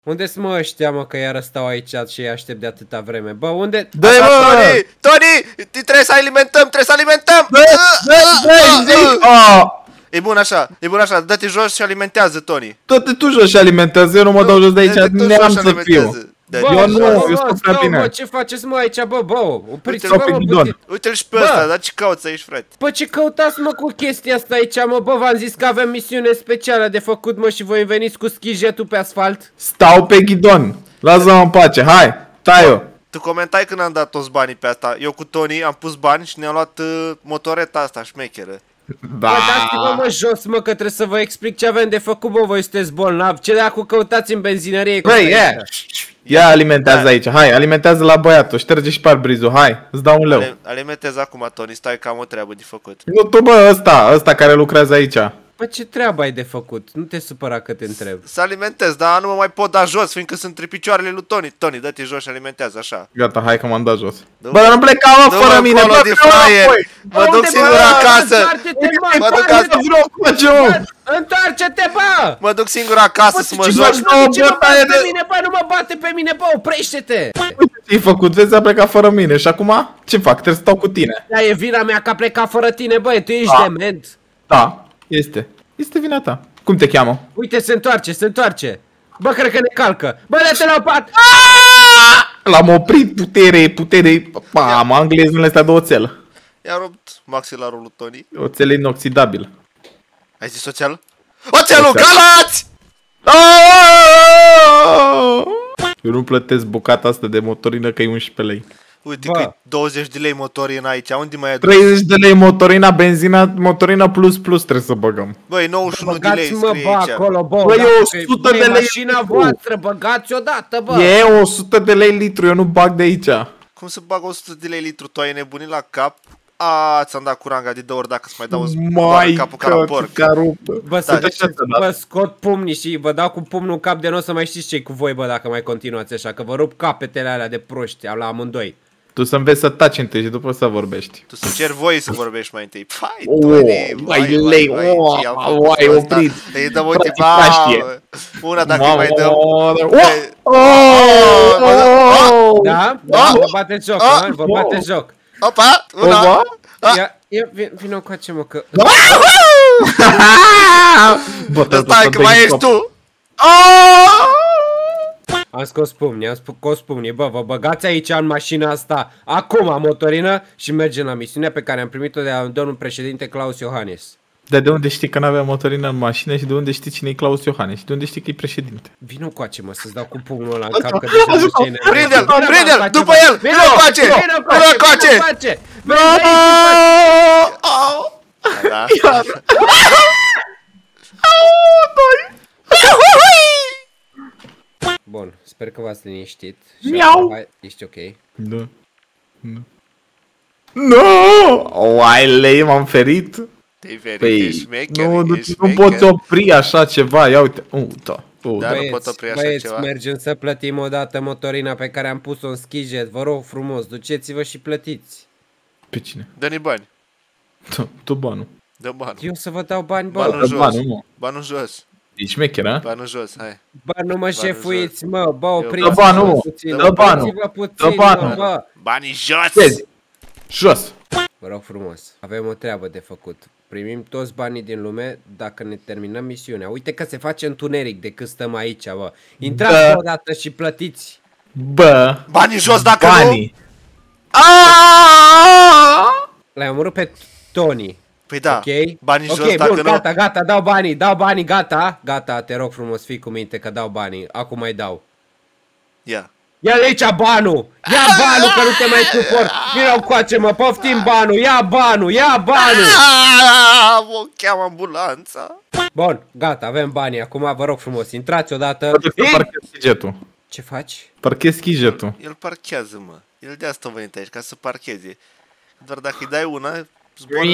Unde sunt mă ăștia, mă, că iară stau aici și îi aștept de atâta vreme? Bă, unde? Dă-i, mă! Tony! Trebuie să alimentăm! Trebuie să alimentăm! E bun așa, dă-te jos și alimentează, Tony. Dă-te tu jos și alimentează, eu nu mă dau jos de aici, neam să fiu. Bă, eu sunt prea bine. Bă, ce faceți mă aici, bă, opriți-vă, mă, puțin. Uite-l și pe ăsta, dar ce cauți aici, frate? Bă, ce căutați, mă, cu chestia asta aici, mă, bă, v-am zis că avem misiune specială de făcut, mă, și voi veniți cu schijetul pe asfalt. Stau pe ghidon, lasă-mă în pace, hai, tai-o. Tu comentai când am dat toți banii pe asta, eu cu Tony am pus bani și ne-am luat motoreta asta șmecheră. Da. Bă, dați-vă, mă, jos, mă, că trebuie să vă explic ce avem de făcut, bă, voi sunteți bolnavi. Ce dacă căutați în benzinărie? Băi, ia alimentează aici, hai, alimentează la băiatul, șterge și parbrizul, hai, îți dau un leu. Alimentez acum, Tony, stai că am o treabă de făcut. Nu tu, bă, ăsta care lucrează aici. Bă, ce treabă ai de făcut? Nu te supăra că te întreb. Să alimentez, dar nu mă mai pot da jos, fiindcă sunt între picioarele lui Tony. Tony, dă-te jos și alimentează, așa. Gata, hai că m-am dat jos. Bă, dar nu pleca, mă, fără mine, bă, mă duc singur acasă. Mă duc acasă. Întoarce-te, bă! Mă duc singur acasă să mă joc. Bă, nu mă bate pe mine, bă, oprește-te! Uite ce-ai făcut, vezi, a plecat fără mine și acum ce fac? Trebuie să stau cu tine. Da, e vina mea că a plecat fără tine, bă, tu ești dement. Da, este vina ta. Cum te cheamă? Uite, se întoarce. Bă, cred că ne calcă. Bă, dă-te la pat! L-am oprit, putere. Mamă, englezul ăsta de oțel. I-a rupt maxilarul lui Tony. Oțel inoxidabil. Ai zis oțel? Oțelul, calați! Eu nu plătesc bucata asta de motorină că e 11 lei. Uite că e 20 de lei motorină aici, unde mai ai? 30 de lei motorina, benzina, motorina plus trebuie să băgăm. Băi, 91 de lei scrie aici. Acolo, bă, băi, e 100 de lei mașina voastră, băgați odată, bă. E 100 de lei litru, eu nu bag de aici. Cum să bag 100 de lei litru? Tu ai nebunit la cap? Ți-am dat curanga de 2 ori dacă îți mai dau capul ca la porc. Bă, scot pumnii și vă dau cu pumnul în cap de nou să mai știți ce-i cu voi, bă, dacă mai continuați așa, că vă rup capetele alea de proști la amândoi. Tu să înveți să taci întâi și după să vorbești. Tu să ceri voie să vorbești mai întâi. Vai, oprit. Îi dăm uite, una dacă îi mai dăm. Da? Vă bateți joc, vă bateți joc. Opa, una. Ia, vină coace, mă, că... Stai că mai ești tu. Am scos pumnii, bă, vă băgați aici în mașina asta, acum, motorină, și mergem la misiunea pe care am primit-o de la domnul președinte Claus Iohannis. Dar de unde știi că n-avea motorină în mașină și de unde știi cine e Claus Iohannis și de unde știi că e președinte? Vino coace, mă, să-ți dau cu pumnul ăla în cap, că deja nu știi enervant. Prinde-l, după el, vino coace, vino coace. Bun, sper că v-ați liniștit. Miau! Ești ok? Da. Nu! Oaile, m-am ferit. Te-ai ferit, ești șmecher, nu poți opri așa ceva, ia uite. Băieți, mergem să plătim odată motorina pe care am pus-o în schijet. Vă rog frumos, duceți-vă și plătiți. Pe cine? Dă-ne bani. Tu banul. Dă banul. Eu să vă dau bani, bă. Banul jos. Banul jos. Ești șmecher, a? Banul jos, hai. Bă, nu mă șefuiți, mă, bă, opriți-vă puțin. Dă banul. Dă banul. Banii jos. Jos. Vă rog frumos, avem o treabă de făcut. Primim toți banii din lume dacă ne terminăm misiunea. Uite că se face întuneric de când stăm aici, bă. Intrați odată și plătiți. Bă. Banii jos dacă nu. L-ai omorât pe Tony. Păi da, okay? Banii jos dacă nu. Gata, dau banii, gata, te rog frumos, fii cu minte că dau banii, acum mai dau. Ia-le aici banul! Ia banul că nu te mai suport! Vino coace, mă, poftim banul! Ia banul! Mă cheamă ambulanța! Bun, gata, avem banii, acum vă rog frumos, intrați odată. Parchezi schijetul. Ce faci? Parchezi schijetul. El parchează, mă. El de asta a venit aici, ca să parcheze. Doar dacă îi dai una, zboară.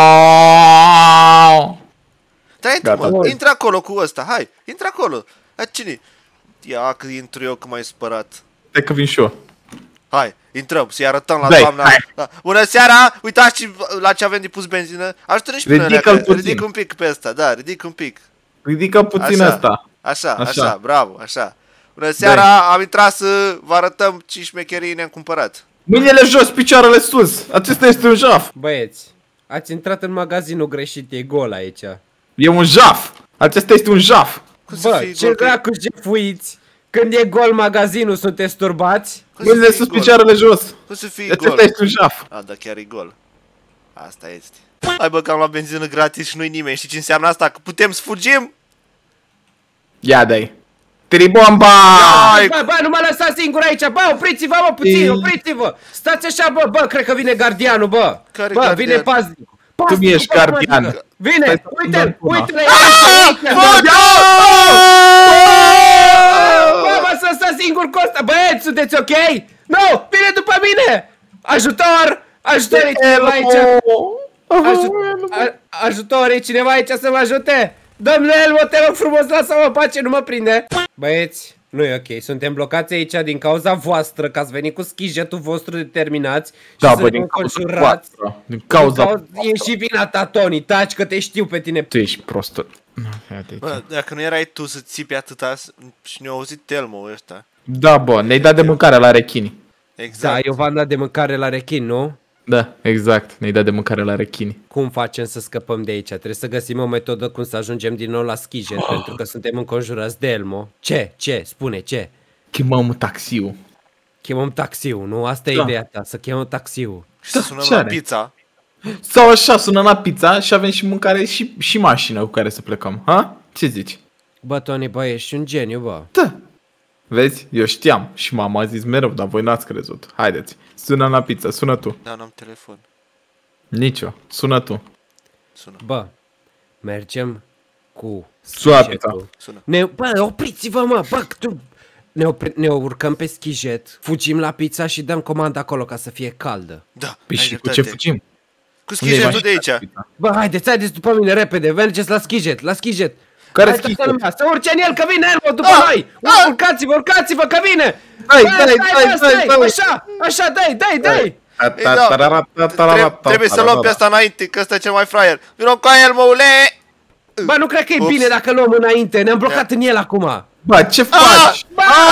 Stai, intră acolo cu ăsta, hai, intră acolo. Cine? Ia că intru eu că m-ai spărat. Stai că vin și eu. Hai, intrăm, să-i arătăm la doamna. Bună seara, uitați la ce avem de pus benzină. Ajută-ne și pe noi, ridic un pic pe ăsta, da, ridic un pic. Ridică puțin ăsta. Așa, bravo, așa. Bună seara, am intrat să vă arătăm ce șmecherii ne-am cumpărat. Mâinile jos, picioarele sus. Acesta este un jaf. Băieți, ați intrat în magazinul greșit, e gol aici. E un jaf. Acesta este un jaf. Bă, ce dracu jefuiți? Când e gol magazinul, sunteți turbați? Mâinile sus, picioarele jos. Cum să fie gol? Acesta este un jaf. A, da, chiar e gol. Asta este. Hai bă, că am luat benzină gratis și nu-i nimeni. Știi ce înseamnă asta? Că putem să fugim? Ia dai. Tribomba! Bă, nu mă lăsați singur aici, bă, opriți-vă, mă, puțin, opriți-vă! Stați așa, bă, cred că vine gardianul, bă! Care bă, vine paznicul! Tu mi ești gardian! Vine, uite-l, uite-l aici! Bă, mă, să stați singur cu ăsta, băieți, sunteți ok? Nu, vine după mine! Ajutor! Ajutor, e cineva aici! Ajutor, e cineva aici să mă ajute! Domnule Elmo, te rog frumos, lasă-mă în pace, nu mă prinde! Băieți, nu e ok, suntem blocați aici din cauza voastră, că ați venit cu schijetul vostru determinați și să ne înconjurați. Din cauza e și vina ta, Tony, taci că te știu pe tine. Tu ești prostă. Bă, dacă nu erai tu să țipi atâta și ne-a auzit Elmo ăsta. Da, bă, ne-ai dat de mâncare la rechini. Exact. Da, eu v-am dat de mâncare la rechin, nu? Da, exact, ne-ai dat de mâncare la rechini. Cum facem să scăpăm de aici? Trebuie să găsim o metodă cum să ajungem din nou la schijet, pentru că suntem înconjurați de Elmo. Ce? Spune, ce? Chemăm taxiul. Chemăm taxiul, nu? Asta e ideea ta, să chemăm taxiul. Și să sunăm la pizza. Sau așa, sunăm la pizza și avem și mâncare și mașină cu care să plecăm, ha? Ce zici? Bă, Tony, bă, ești un geniu, bă. Da. Vezi? Eu știam și mama a zis mereu, dar voi n-ați crezut. Haideți, sună la pizza, sună tu. Da, n-am telefon. Nicio, sună tu. Sună. Bă, mergem cu schijetul. Sună. Bă, opriți-vă, mă, bă, tu... Ne urcăm pe schijet, fugim la pizza și dăm comanda acolo ca să fie caldă. Da, păi și cu ce fugim? Cu schijetul de aici. Bă, haideți după mine, repede, mergeți la schijet, Care schijet? Să urce în el, că vine Elmo după noi! Urcați-vă, că vine! Dai! Așa, dai! Trebuie să luăm pe asta înainte, că ăsta e cel mai fraier. Vino cu Elmoule! Bă, nu cred că e bine dacă luăm înainte, ne-am blocat în el acum. Bă, ce faci?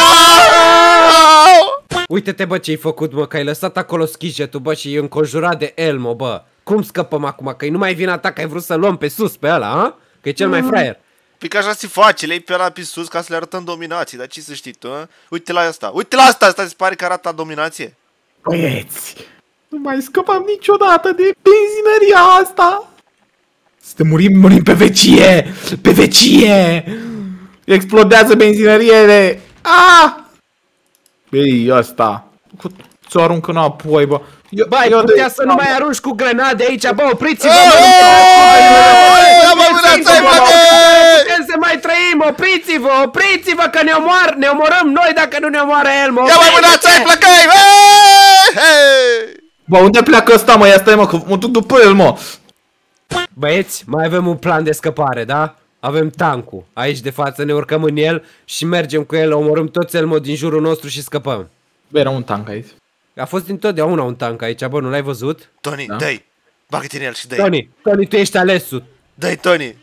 Uite-te, bă, ce-ai făcut, mă, că ai lăsat acolo schijetul, bă, și e înconjurat de Elmo, bă. Cum scăpăm acum? Că-i numai vina ta că ai vrut să luăm pe sus pe ăla, ha? Că e cel mai fraier. Păi că așa se face, le-ai pe ăla pe sus ca să le arătăm dominații, dar ce să știi tu, ha? Uite la asta, asta se pare că arată dominație. Băieți, nu mai scăpăm niciodată de benzinăria asta. Să murim pe vecie! Pe vecie! Explodează benzinăriile! Băi, ăsta! Ți-o arunc înapoi, bă! Bă, ai putea să nu mai arunci cu grenade aici, bă, opriți-vă! Putem să mai trăim, opriți-vă, că ne omorăm noi dacă nu ne omoară Elmo! Ia mai mânați, ai plăcai! Bă, unde pleacă ăsta, mă? Ia stai, mă, că mă duc după el, mă! Băieți, mai avem un plan de scăpare, da? Avem tancul. Aici de față ne urcăm în el și mergem cu el, omorâm toți Elmo din jurul nostru și scăpăm. Bă, era un tank aici. A fost dintotdeauna un tank aici, bă, nu l-ai văzut? Tony, dă-i! Bagă-te în el și dă-i! Tony, tu ești alesul. Dă-i, Tony!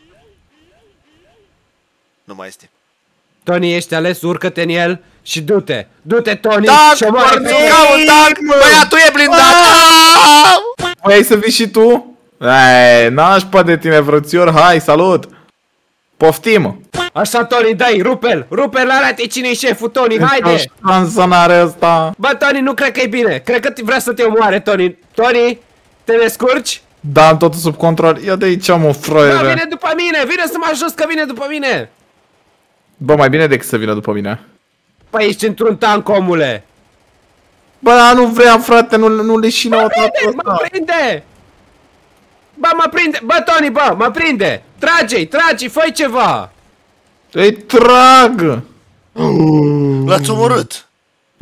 Nu mai este. Tony, ești ales, urcă-te în el și du-te, Tony! Tank, ca un tank! Băiatul e blindat! Vrei să vii și tu? Nașpa de tine, frățior, hai, salut! Poftim! Așa, Tony, dai, rupe-l, arată cine-i șeful, Tony, haide! Șansă n-are ăsta! Bă, Tony, nu cred că e bine, cred că vrea să te omoare, Tony. Tony, te descurci? Da, am totul sub control, ia de aici, mă, fraiere! Bă, vine după mine, vine să mă ajut că vine după mine! Bă, mai bine decât să vină după mine. Păi ești într-un tank, omule! Bă, dar nu vreau, frate, nu leșină o dată ăsta! Mă prinde! Bă, mă prinde! Bă, Tony, bă, mă prinde! Trage-i, fă-i ceva! Îi trag! L-ați omorât! 1-0,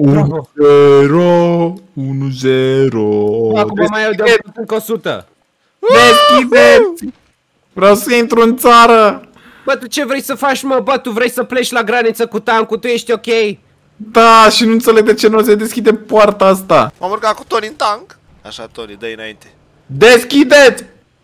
1-0. Acum mai eu de încă 100. Deschideți! Vreau să intru în țară! Bă, tu ce vrei să faci, mă? Bă, tu vrei să pleci la graniță cu tancul, tu ești ok? Da, și nu înțeleg de ce nu se deschide poarta asta. M-am urcat cu Tony în tank. Așa, Tony, dă-i înainte. Deschideți!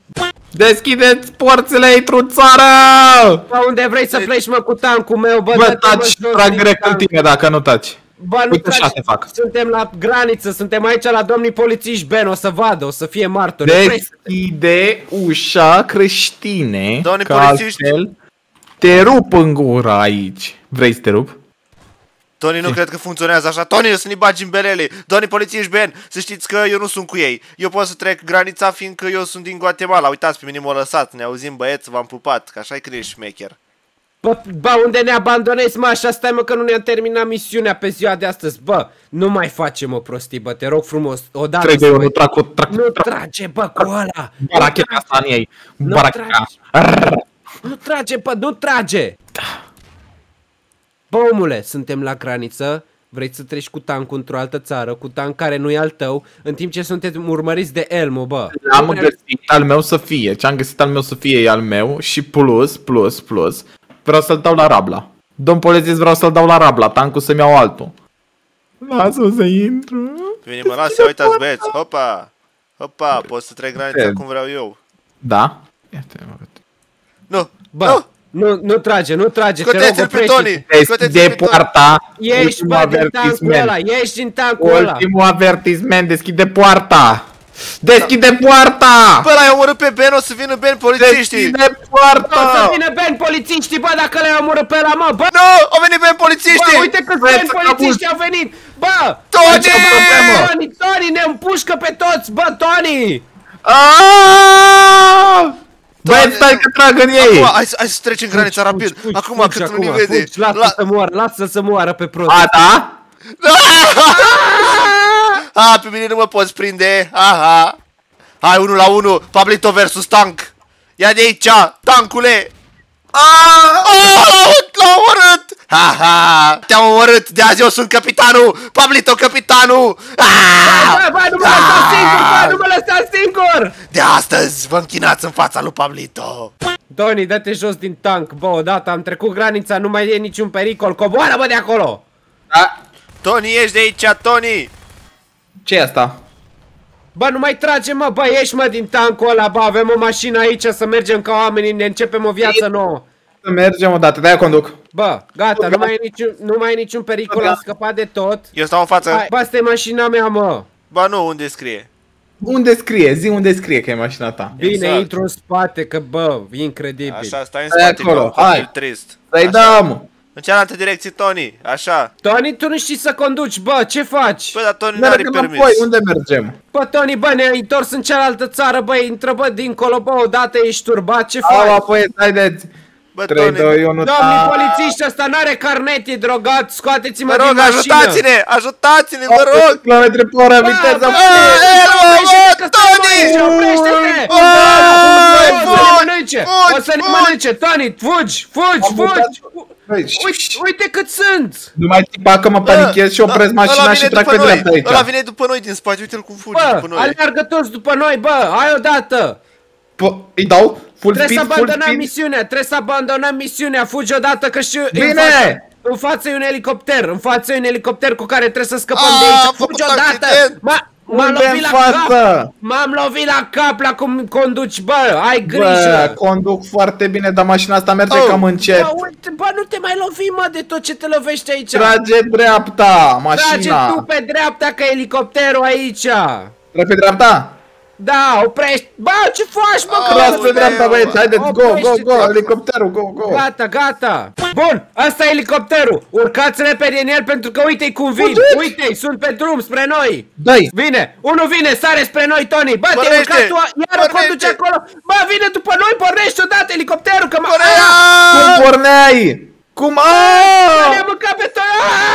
Deschideți porțile, intru în țară! Bă, unde vrei să pleci, mă, cu tancul meu, bă? Bă, taci, trag direct în tine dacă nu taci. Bă, nu taci, suntem la graniță, suntem aici la domnii polițiști, Ben, o să vadă, o să fie martori. Deschide ușa, creștine, domnii că polițiști, altfel te rup în gura aici. Vrei să te rup? Tony, nu cred că funcționează așa. Tony, o să ne bagi în berele. Domnii polițiști, Ben, să știți că eu nu sunt cu ei. Eu pot să trec granița fiindcă eu sunt din Guatemala. Uitați, pe mine m-au lăsat. Ne auzim, băieți, v-am pupat. Că așa-i când ești șmecher. Bă, unde ne abandonezi, mă, așa stai, mă, că nu ne-am terminat misiunea pe ziua de astăzi. Bă, nu mai facem o prostii, bă, te rog frumos, odată. Trebuie eu, nu trag. Nu trage, bă, cu ăla. Baracheta asta în ei. Baracheta. Nu trage, bă, nu trage. Bă, omule, suntem la graniță. Vrei să treci cu tancul într-o altă țară, cu tank care nu e al tău, în timp ce sunteți urmăriți de Elmo, bă. Am găsit al meu să fie, ce am găsit al meu să fie e al meu și plus, vreau să-l dau la Rabla. Domn polițist, vreau să-l dau la Rabla, tancul să-mi iau altul. Lasă-o să intru. Bine, mă las, ia uitați, băieți, hopa. Hopa, pot să trec granița cum vreau eu. Da? Ia-te, mă. Nu, bă. Nu trage, te rog, oprește-te. Deschide poarta. Ieși, bă, din tancul ăla, ieși din tancul ăla. Ultimul avertisment, deschide poarta. Deschide poarta! Bă, l-ai omorât pe Ben, o să vină Ben polițiștii. Deschide poarta! O să vină Ben polițiștii, bă, dacă l-ai omorât pe ăla, mă, bă. Nu, au venit Ben polițiștii. Bă, uite câți Ben polițiști au venit. Bă, Tony, ne împușcă pe toți, bă, Tony. Băi, stai că trag în ei! Acum, hai să trecem granița rapid. Acum, cât nu ne vede. Lasă să moară pe prost. A, da? Pe mine nu mă poți prinde. Aha. Hai, 1 la 1. Pablito versus tank. Ia de aici, tancule. L-am omorât. Haha. Te-am omorât. De azi eu sunt capitanul. Pablito, capitanul. Bă, nu mă lăsați singur, bă, nu mă lăsați singur. De astăzi vă închinați în fața lui Pablito. Tony, dă-te jos din tank. Bă, odată am trecut granița, nu mai e niciun pericol. Coboară, bă, de acolo. Tony, ieși de aici, Tony. Ce e asta? Bă, nu mai trage, mă, bă, ieși, mă, din tancul ăla, bă, avem o mașină aici să mergem ca oamenii, ne începem o viață nouă. Să mergem odată, de-aia conduc. Bă, gata, nu mai e niciun pericol, am scăpat de tot. Eu stau în față. Bă, asta e mașina mea, mă. Ba nu, unde scrie? Unde scrie? Zi unde scrie că e mașina ta. Bine, intru în spate, că, bă, e incredibil. Așa, stai în spate, acolo. Hai, trist. Să-i dăm. În cealaltă direcție, Tony, așa. Tony, tu nu știi să conduci, bă, ce faci? Bă, dar Tony n-are permis. Unde mergem? Bă, Tony, bă, ne-ai întors în cealaltă țară, bă, intră, bă, dincolo, bă, odată ești turbat, ce faci? Bă, băi, haideți. Bă, Tony, domnii polițiști, ăsta n-are carnet, e drogat, scoateți-mă din mașină. Ajutați-ne, ajutați-ne, vă rog. Kilometri pe oră, viteză. Tony! Oprește-te! O să ne mănânce, Tony, fugi! Uite cât sunt! Nu mai tipa că mă panichez și opresc mașina și trag pe dreapta aici. Ăla vine după noi din spate, uite-l cum fuge după noi. Aleargă toți după noi, bă, hai odată! Îi dau full speed, Trebuie să abandonăm misiunea, fugi odată că și... Bine! În față e un elicopter, cu care trebuie să scăpăm de aici, fugi odată! M-am lovit la cap la cum conduci, bă, ai grijă! Bă, conduc foarte bine, dar mașina asta merge cam încet. Bă, uite, bă, nu te mai lovi, mă, de tot ce te lovești aici! Trage dreapta, mașina! Trage tu pe dreapta, că e elicopterul aici! Trage pe dreapta? Da, oprești! Bă, ce faci, mă? Las pe dreapta, băieți, haideți, go, elicopterul, go! Gata! Bun, asta e elicopterul! Urcați repede în el pentru că uite-i cum vin! Uite-i, sunt pe drum spre noi! Dă-i! Vine! Unul vine, sare spre noi, Tony! Bă, te-ai urcat tu, iar o conduce acolo! Bă, vine după noi, pornești odată elicopterul, că Cum porneai? Cum? Ne-a mâncat pe Tony!